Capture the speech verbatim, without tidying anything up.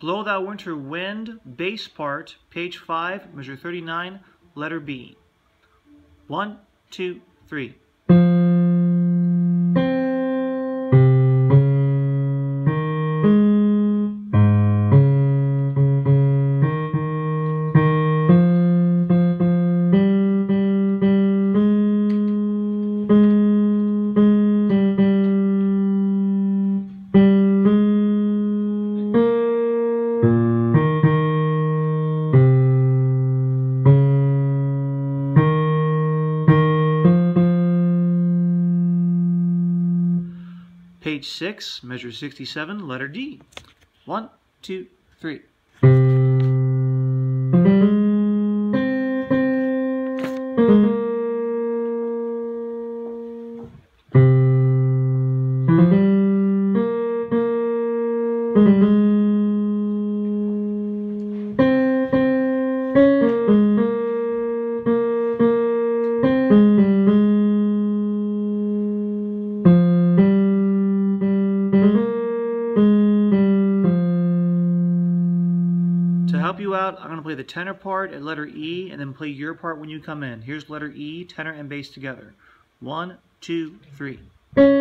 Blow Thou Winter Wind, bass part, page five, measure thirty-nine, letter B. One, two, three. Page six, measure sixty-seven, letter D. One, two, three. To help you out, I'm going to play the tenor part at letter E and then play your part when you come in. Here's letter E, tenor and bass together. One, two, three.